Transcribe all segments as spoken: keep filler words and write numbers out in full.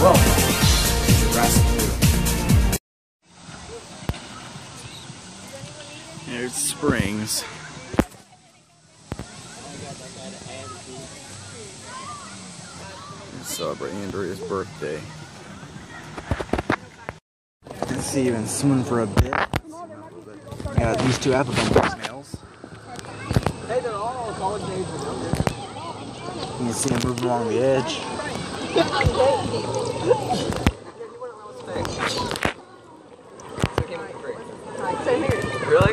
Well, Jurassic Park. There's Springs. Celebrate Andrea's birthday. Let's see, even swimming for a bit. Got these two apple snails. Hey, they're all college age and younger. You can see them moving along the edge. Really?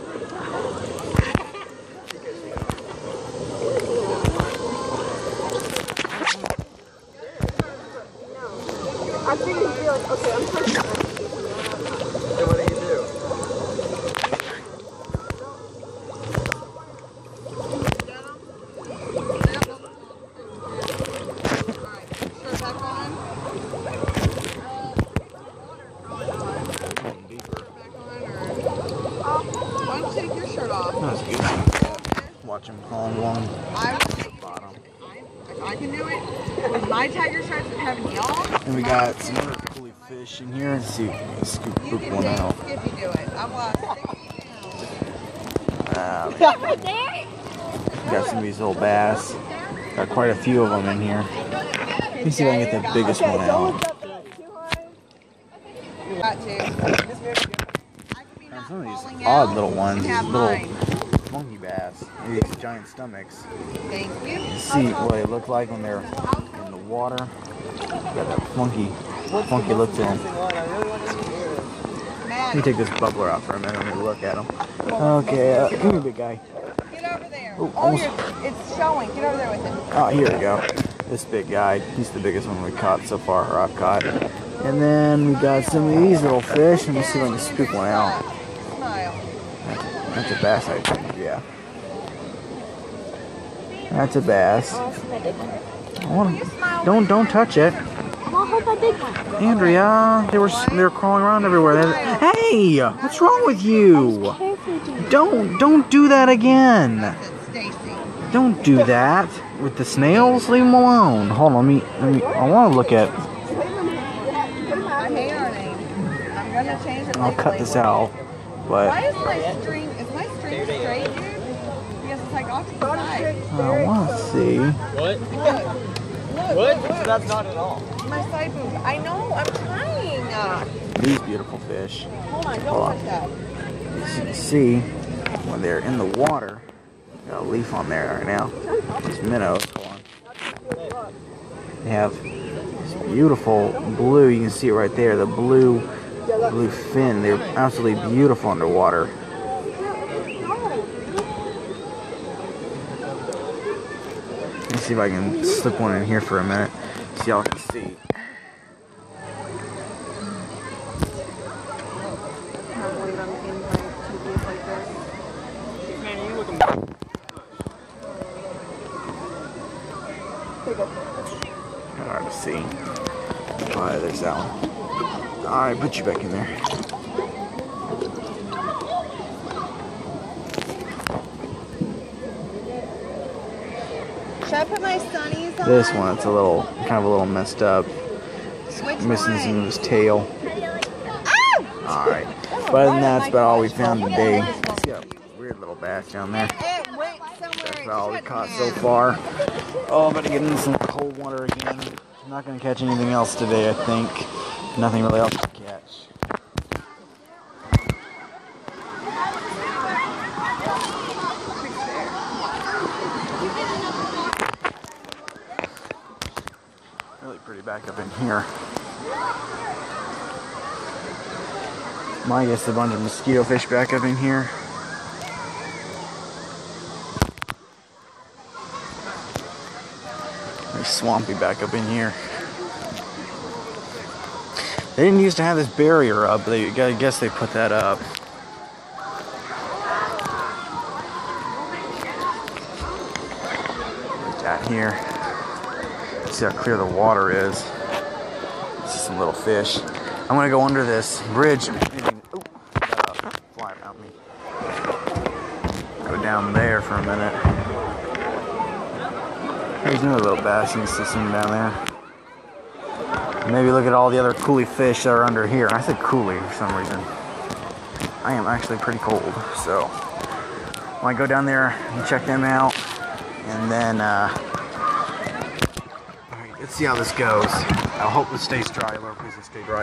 I think you'd be like, okay, I'm trying to. Then what do you do? Why don't you take your shirt off? That was good. Watch him crawl along I the bottom. If I can do it, with my tiger sharks and having y'all. And we got some other cool fish in here. Let's see if we can scoop You scoop can one take out. Skippy do it. I'm lost. Uh, got some of these little bass. Got quite a few of them in here. Let me see if I can get the biggest one out. Got to. And some of these odd little ones, these little monkey bass, these giant stomachs. Thank you. See what they look like when they're in the water. Got that funky, funky look to them. Let me take this bubbler out for a minute and look at them. Okay, uh, come here, big guy. Get over there. Oh, Oh, almost. you're, it's showing. Get over there with it. Oh, here we go. This big guy. He's the biggest one we caught so far, or I've caught. And then we got some of these little fish. Let me see if I can scoop one out. Smile. That's a bass, I think. Yeah. That's a bass. I want don't don't touch it. Andrea, they were they were crawling around everywhere. They, hey, what's wrong with you? Don't don't do that again. Don't do that with the snails. Leave them alone. Hold on, let me let me. I want to look at. I hate our name. I'm gonna change it. I'll cut this out, but Why is my string? Is my string straight, dude? Because it's like off to the side. I want to see. What? Look. Look. What? Look, look. That's not at all. My side boob. I know. I'm trying. These beautiful fish. Hold on. Don't Hold on. touch that. As you can see, when they're in the water, got a leaf on there right now. These minnows. Hold on. They have this beautiful blue. You can see it right there. The blue, blue fin. They're absolutely beautiful underwater. Let me see if I can slip one in here for a minute, so y'all can see. Man, you looking Kind of hard to see. Alright, there's that one. Alright, put you back in there. Should I put my sunnies on? This one, it's a little, kind of a little messed up. It's Which missing one? some of his tail. Ah! Alright. But other than that, that's about all we found today. See that weird little bass down there. It went somewhere. That's it about all we shouldn't caught have. so far. Oh, I'm gonna get into some cold water again. I'm not gonna catch anything else today, I think. Nothing really else to catch. Really pretty back up in here. I guess a bunch of mosquito fish back up in here. There's swampy back up in here. They didn't used to have this barrier up. They, I guess they put that up. Down here. See how clear the water is. See some little fish. I'm gonna go under this bridge. Ooh, uh, fly around me. Go down there for a minute. There's another little bass. You can see some down there. maybe look at all the other coolie fish that are under here. I said coolie for some reason. I am actually pretty cold, so I might go down there and check them out, and then uh, all right, let's see how this goes. I hope it stays dry. Lord, please stay dry.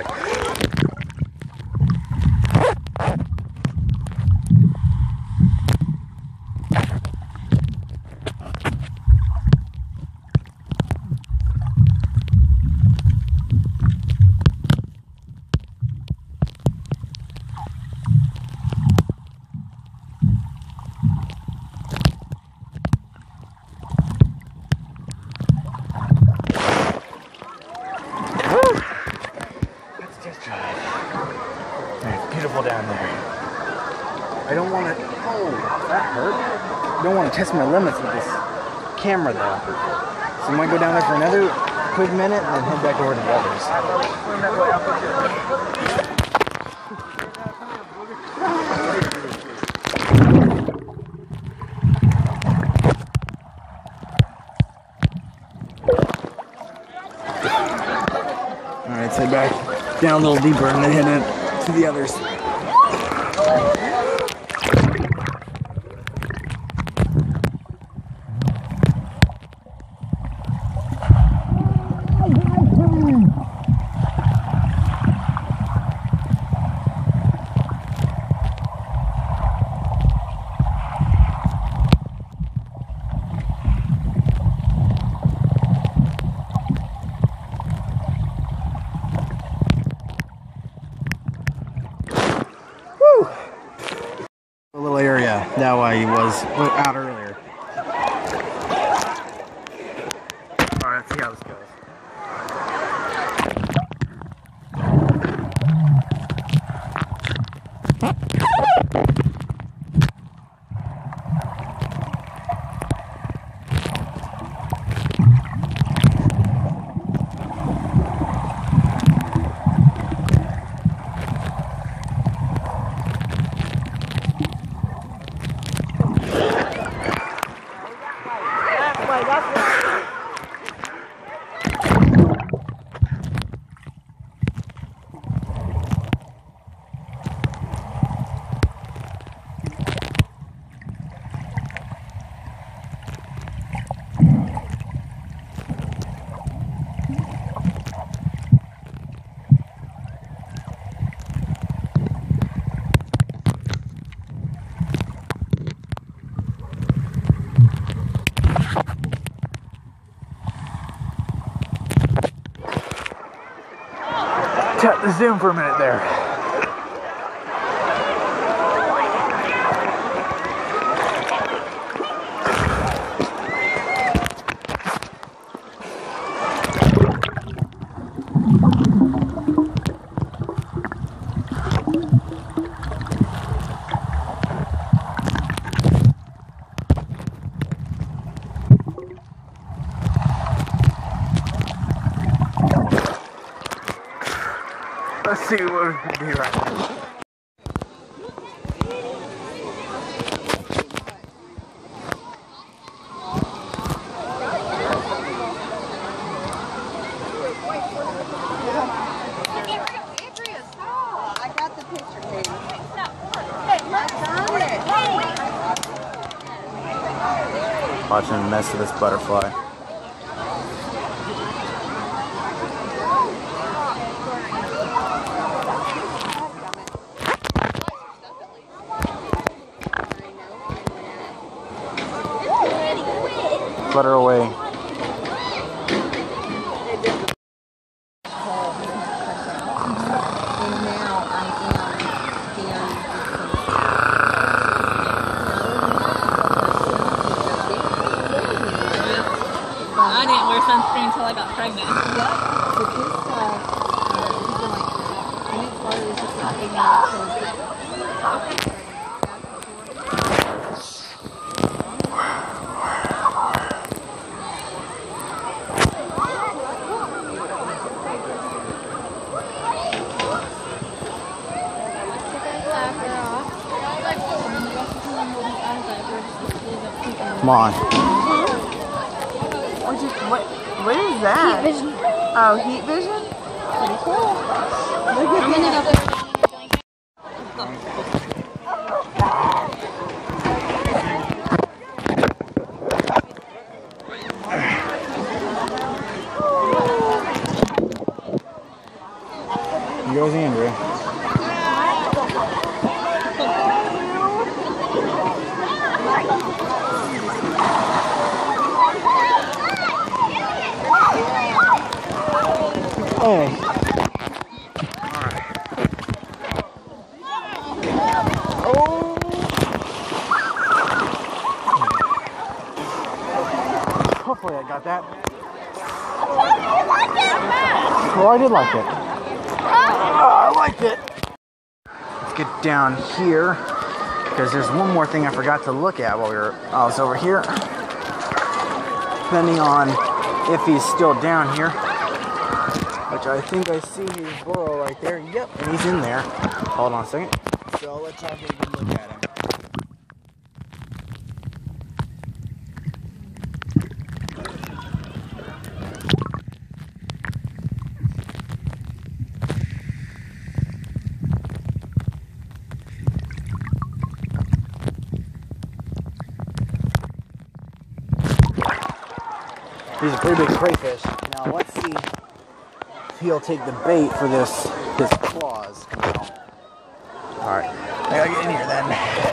Down there. I don't want to. Oh, that hurt. I don't want to test my limits with this camera though. So I might go down there for another quick minute and then head back over to the others. All right, let's head back down a little deeper and then head up to the others. A little area that way he was out earlier. Alright, let's see how this goes. Tap the zoom for a minute there. Let's see what we can do right now. I got the picture, Katie. Watching him mess with this butterfly. Let her away. I didn't wear sunscreen until I got pregnant. Come on. What, what is that? Heat vision. Oh, heat vision? Pretty cool. Look at I'm gonna that. go put her down in her blanket. Let's go. Here goes Andrea. Hey. Alright. Oh! Hopefully I got that. Oh, I did like it. Oh, I liked it. Let's get down here because there's one more thing I forgot to look at while we were I was over here. Depending on if he's still down here. Which I think I see his burrow right there. Yep, and he's in there. Hold on a second. So I'll let y'all get a good look at him. He's a pretty big crayfish. Now let's see if he'll take the bait for this his claws. Alright, I gotta get in here then.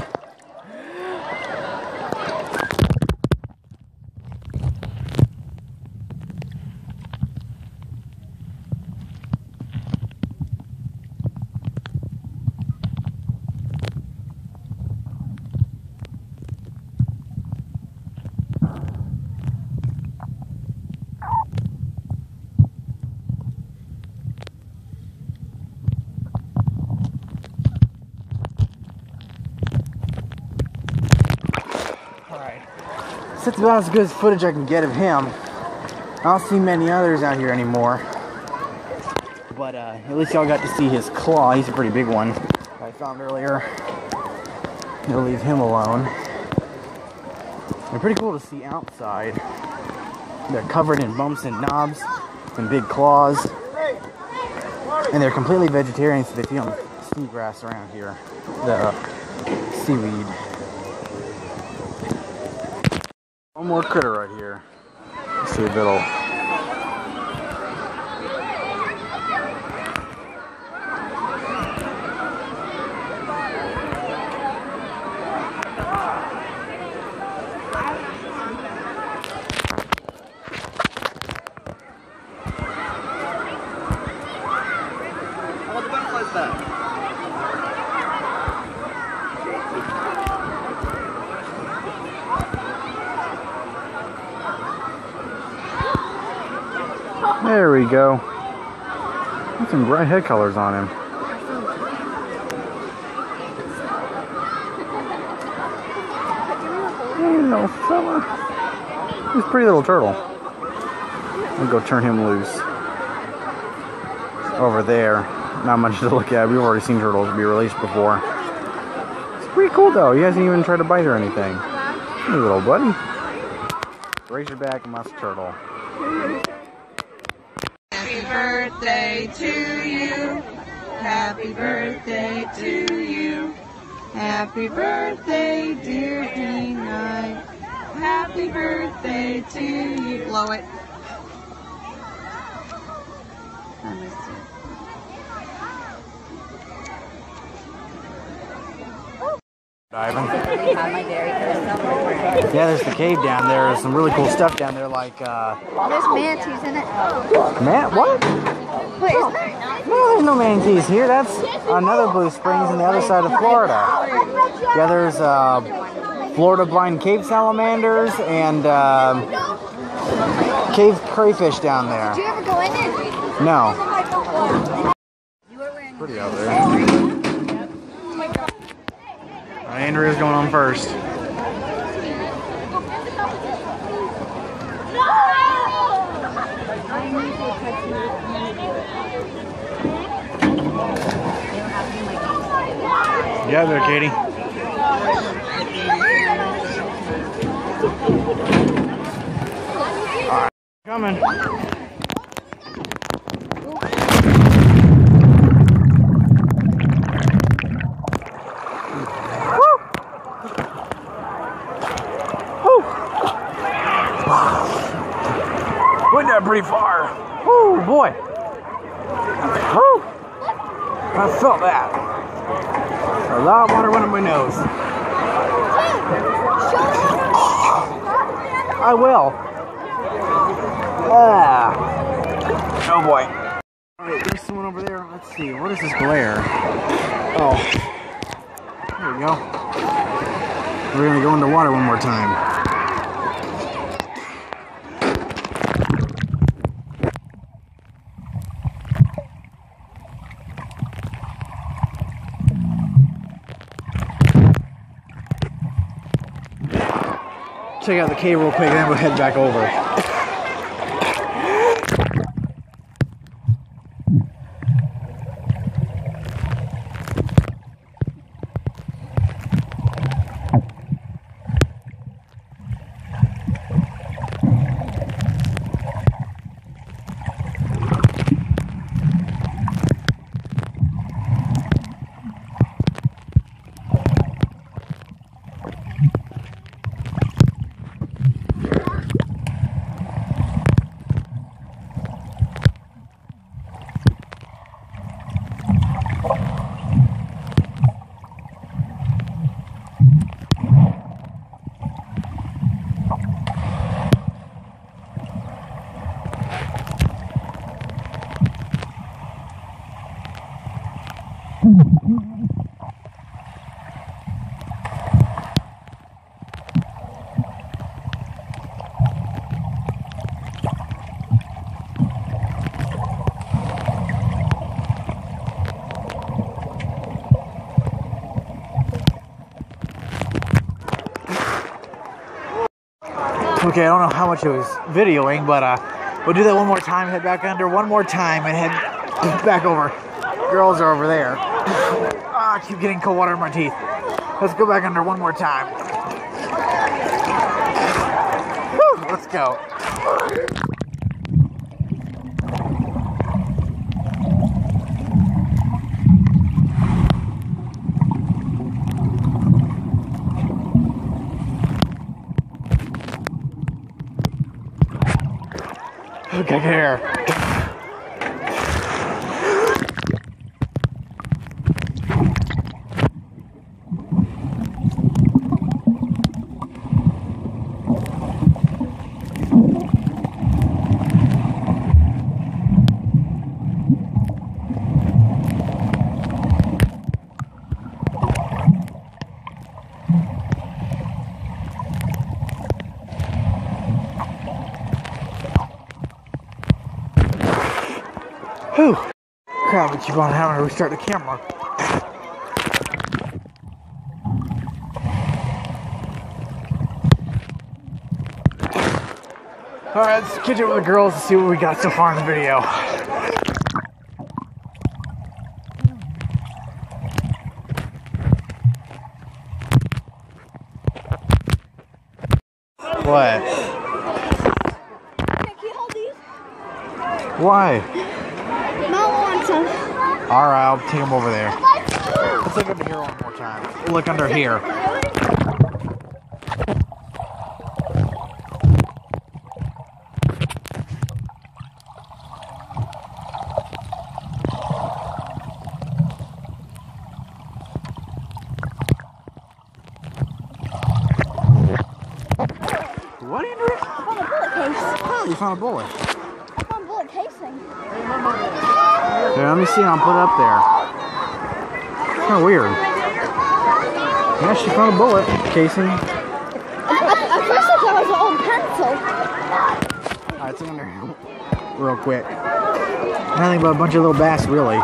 That's about as good as footage I can get of him. I don't see many others out here anymore. But uh, at least y'all got to see his claw. He's a pretty big one I found earlier. I'll leave him alone. They're pretty cool to see outside. They're covered in bumps and knobs and big claws. And they're completely vegetarian, so they feed on seagrass around here. The uh, seaweed. One more critter right here. Let's see if it'll... How about the butterflies back? There we go. Got some bright head colors on him. Hey, little fella. He's a pretty little turtle. I'll go turn him loose. Over there. Not much to look at. We've already seen turtles be released before. It's pretty cool though. He hasn't even tried to bite or anything. Hey, little buddy. Razorback musk turtle. Happy birthday to you. Happy birthday to you. Happy birthday, dear Dina. Happy birthday to you. Blow it. I missed it. Diving. Yeah, there's the cave down there. There's some really cool stuff down there, like uh. There's manatees in it. Man, what? Wait, is there? No, there's no manatees here. That's another Blue Springs on the other side of Florida. Yeah, there's uh, Florida blind cave salamanders and uh, cave crayfish down there. Did you ever go in it? No. Pretty out there. Andrea's going on first. Yeah, there, Katie. All right, coming. I felt that. A lot of water went up my nose. I will. Ah. Oh boy. Alright, there's someone over there. Let's see. What is this glare? Oh. There we go. We're gonna go in the water one more time. Check out the cave real quick and then we'll head back over. Okay, I don't know how much it was videoing, but uh, we'll do that one more time, head back under one more time, and head back over. Girls are over there. Ah, I keep getting cold water in my teeth. Let's go back under one more time. Whew, let's go. Okay, here. Whew. Crap, but keep on having to restart the camera. Alright, let's catch up with the girls and see what we got so far in the video. What? Can you hold these? Why? Alright, I'll take them over there. Let's look under here one more time. We'll look under here. What are you doing? I found a bullet case. Oh, you found a bullet. I found a bullet casing. Here, let me see. I'll put it up there. Kind of weird. Yeah, she found a bullet casing. At, at first I thought it was an old pencil. Alright, it's in there real quick. Nothing but a bunch of little bass, really.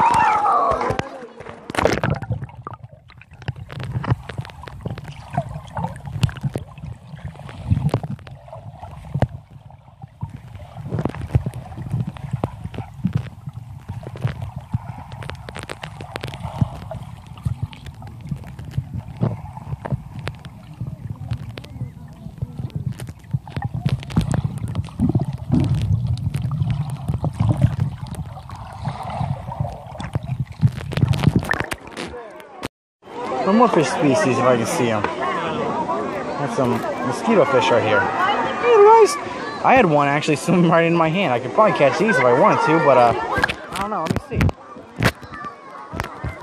One more fish species if I can see them. That's some mosquito fish right here. Hey guys! I had one actually swim right in my hand. I could probably catch these if I wanted to, but uh, I don't know. Let me see.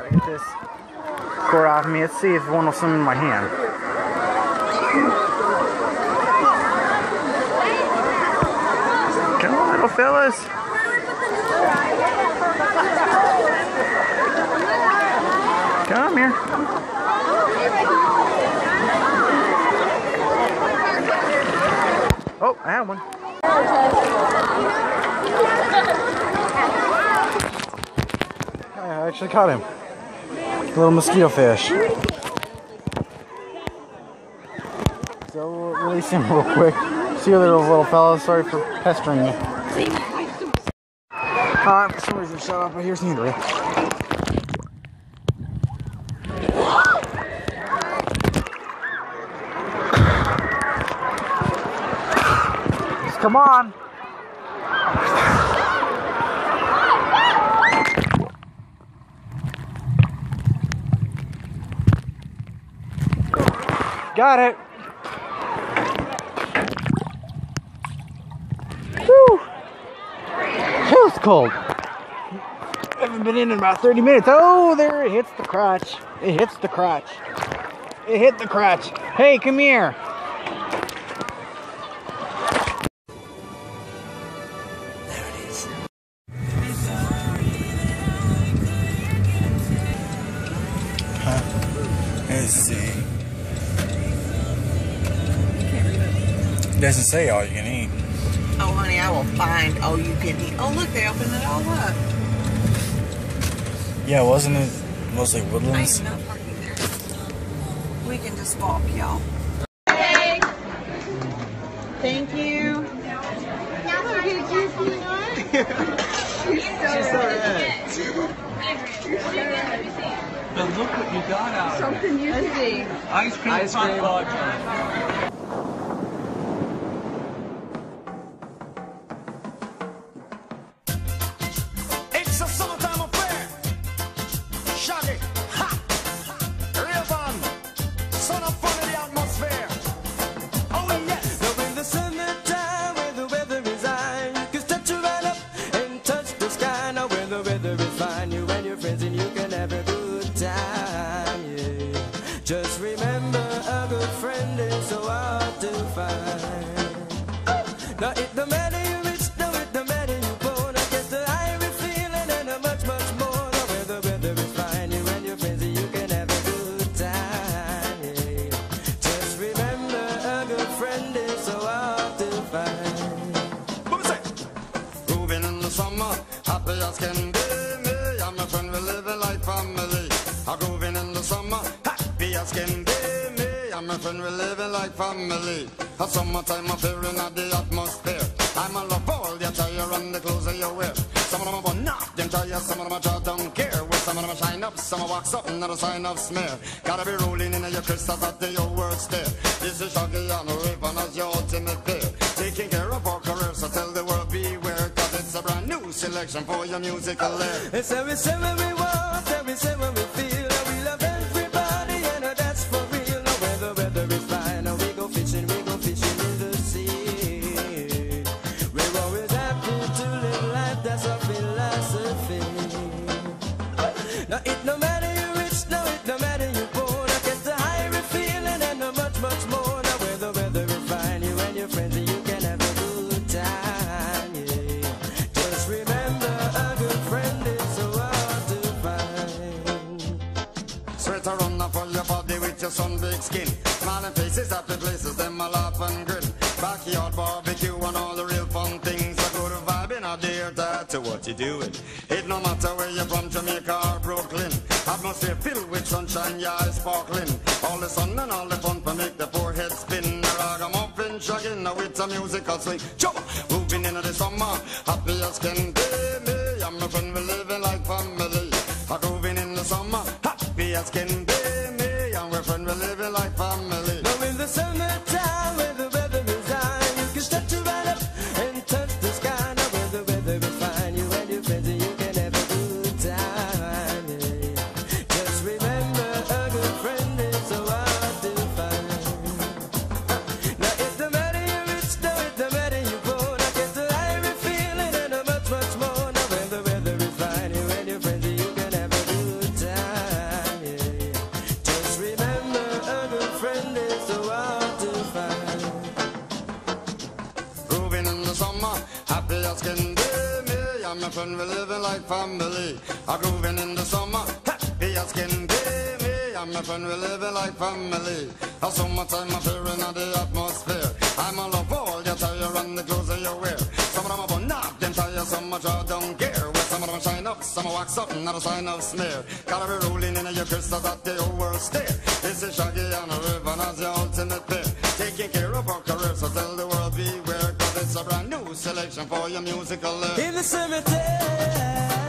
Get this cord off me. Let's see if one will swim in my hand. Come on, little fellas. Come here. Oh, I have one. I actually caught him. A little mosquito fish. So we'll release him real quick. See you there, little fellas. Sorry for pestering you. Alright, for some reason shut up, but here's Andrea. Come on. Got it. Whew. It's cold. Haven't been in in about thirty minutes. Oh, there it hits the crotch. It hits the crotch. It hit the crotch. Hey, come here. Let's see. It doesn't say all you can eat. Oh, honey, I will find all you can eat. Oh, look, they opened it all up. Yeah, wasn't it mostly woodlands? I am not parking there. We can just walk, y'all. Hey. Thank you. Look at you, sweetheart. She's so red. But look what you got out of it. Something you see. Ice cream, Ice hot cream. dog. It's a summertime affair. Shaggy, ha, real fun, son of fun in the atmosphere. Oh yes. Now in the summertime where the weather is high, you can stretch your right up and touch the sky. Now when the weather is fine, you and your friends and you can have a good time, yeah. Just remember a good friend is so hard to find. Now it don't matter you rich, no it don't matter you poor. Now get the Irish feeling and a much, much more. Now when the weather is fine, you and your friends and you can have a good time, yeah. Just remember a good friend is so hard to find. What we say? Grooving in the summer, happy as can be. Me and my friend we live a life family. A grooving in the summer, happy as can be. Me and my friend we live a life family. A summertime affair in the atmosphere. I'm a love all the attire and the clothes that you wear. Some of them are not them tire, some of them are just don't care. Well, some of them are shine up, some are wax up, not a sign of smear. Gotta be rolling in your crystals at the your worst stare. This is Shaggy on the Raven as your ultimate pair. Taking care of our career, so tell the world beware. Cause it's a brand new selection for your musical lair. It's every say when we want, every say when we feel. And we love everybody and uh, that's for real. Now when the weather is fine, and we go fishing, we go fishing in the sea. We're always happy to live life, that's our philosophy. Now it no matter you rich, now it no matter you poor. Now get the higher feeling and uh, much, much more. Now when the weather is fine, you and your friends and you can have a good time, yeah. Just remember a good friend is so hard to find. Sweater runner for your body with your sun big skin. Smiling faces, happy places, them a laugh and grin. Backyard barbecue and all the real fun things. A good vibe in a dear to what you doing. It no matter where you're from, Jamaica or Brooklyn. Atmosphere filled with sunshine, your eyes sparkling. All the sun and all the fun for make the forehead spin. The ragamuffin shagging with a musical swing. Jump, moving into the summer, happy as can be. Me and my friend we living like family. A grooving in the summer, happy as can be. Me and my friend we living like family. Now in the summertime when the weather is high, you can stretch your right up and touch the sky. Now when the weather is fine, you and your friends and you can have a good time, yeah. Just remember a good friend is so hard to find. Now it don't matter you rich, no it don't matter you poor. Now get the Irish feeling and a much, much more. Now when the weather is fine, you and your friends and you can have a good time. my friend, we living like family. A grooving in the summer, happy as can be. Me and my friend, we living like family. A summertime appearing in the atmosphere. I'm all of all your tire and the clothes that you wear. Some of them are not them tires, some much I don't care. Well, some of them shine up, some wax up, not a sign of smear. Gotta be rolling in your crystals that the whole world stare. This is Shaggy and a Ribbon as your ultimate pair. Taking care of our career, so tell the world beware. Cause it's a brand new selection for your musical life. In the cemetery